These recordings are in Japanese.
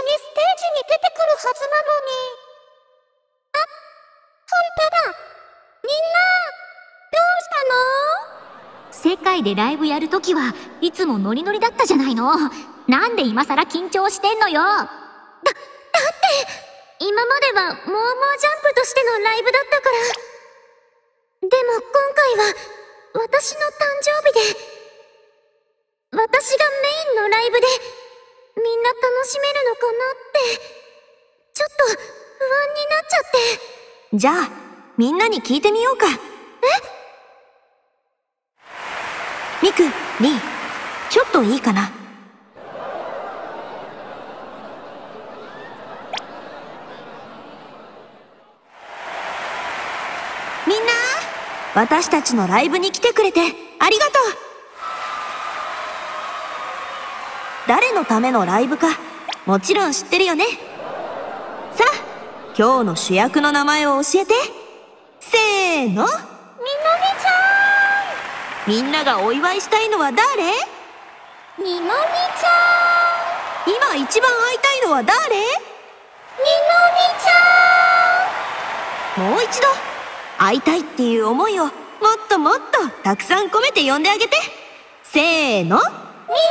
ステージに出てくるはずなのに。あ、ほんとだ。みんな、どうしたの？ 世界でライブやるときはいつもノリノリだったじゃないの。なんで今さら緊張してんのよ。だって今まではモーモージャンプとしてのライブだったから。でも今回は私の誕生日で、私がメインのライブでみんな楽しめるのかなって、ちょっと不安になっちゃって。じゃあみんなに聞いてみようか。ミク、リー、ちょっといいかな。みんな、私たちのライブに来てくれてありがとう。誰のためのライブかもちろん知ってるよね。さあ、今日の主役の名前を教えて。せーの。みのりちゃん。みんながお祝いしたいのは誰？ みのりちゃ今一番会いたいのは誰？ ん。みのりちゃん。 もう一度会いたいっていう思いをもっともっとたくさん込めて呼んであげて。せーの。みのりちゃん。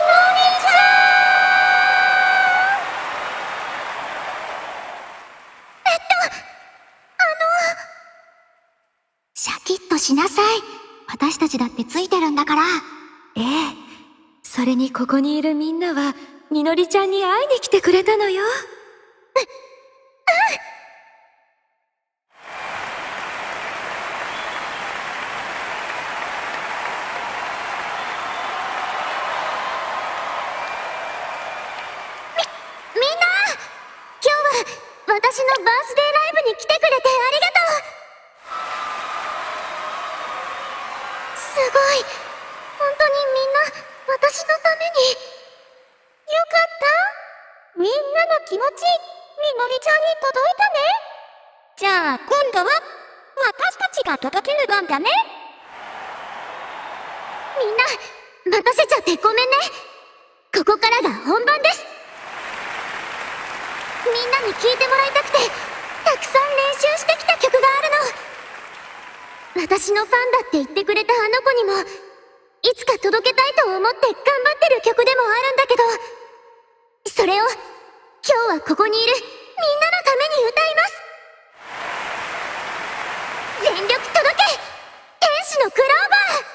シャキッとしなさい。私たちだってついてるんだから。 ええ。それにここにいるみんなはみのりちゃんに会いに来てくれたのよ。 みんな、今日は私のバースデーライブに来てくれてありがとう。すごい、本当にみんな私のために。 よかった。みんなの気持ち、みのりちゃんに届いたね。じゃあ今度は私たちが届ける番だね。 みんな待たせちゃってごめんね。ここからが本番です。みんなに聴いてもらいたくてたくさん練習してきた曲があるの。私のファンだって言ってくれたあの子にもいつか届けたいと思って頑張ってる曲でもあるんだけど、それを今日はここにいるみんなのために歌います。全力届け、天使のクローバー。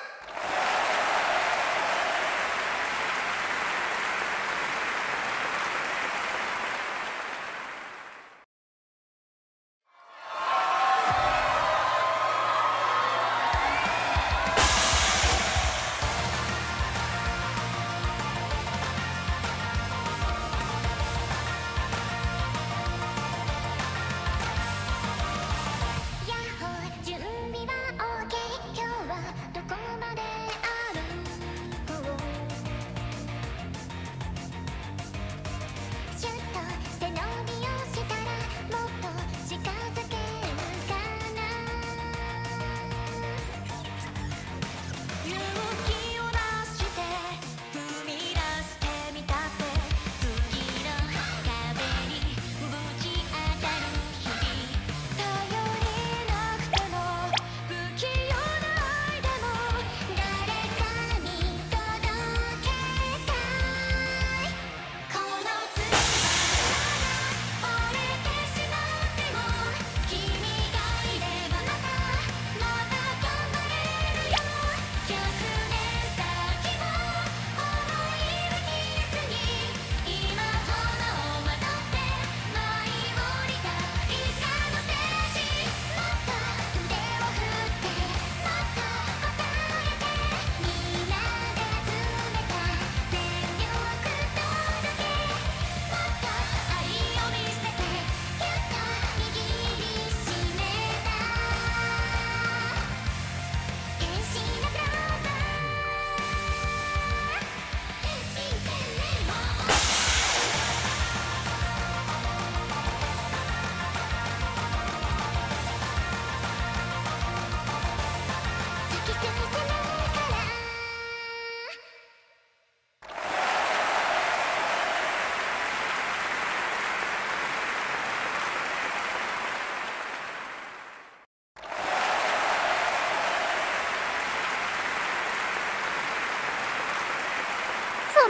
準備は OK 今日は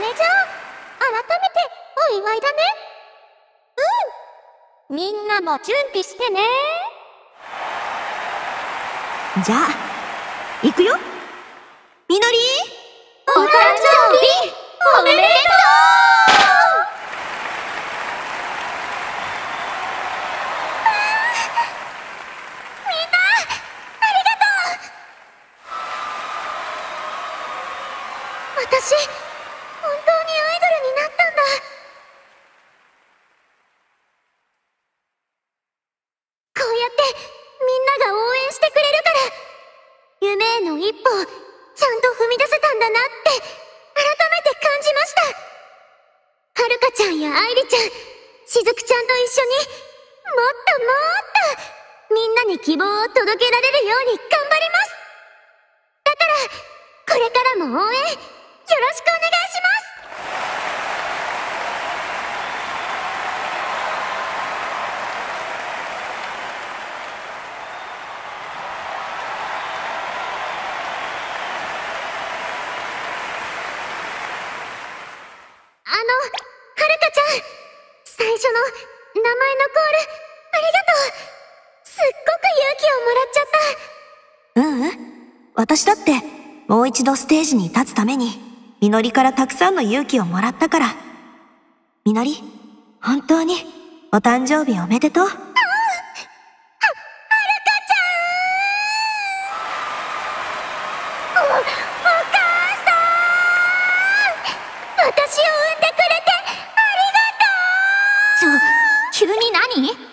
れじゃあ、改めてお祝いだね。うん。みんなも準備してね。 じゃあ、行くよ。みのり、 お誕生日おめでとう。 私、本当にアイドルになったんだ。こうやってみんなが応援してくれるから、夢への一歩をちゃんと踏み出せたんだなって改めて感じました。はるかちゃんや愛梨ちゃん、しずくちゃんと一緒にもっともっとみんなに希望を届けられるように頑張ります。だからこれからも応援よろしくお願いします。はるかちゃん、最初の名前のコールありがとう。すっごく勇気をもらっちゃった。 私だってもう一度ステージに立つためにみのりからたくさんの勇気をもらったから。みのり、本当にお誕生日おめでとう。 私を産んでくれてありがとう。 急に何？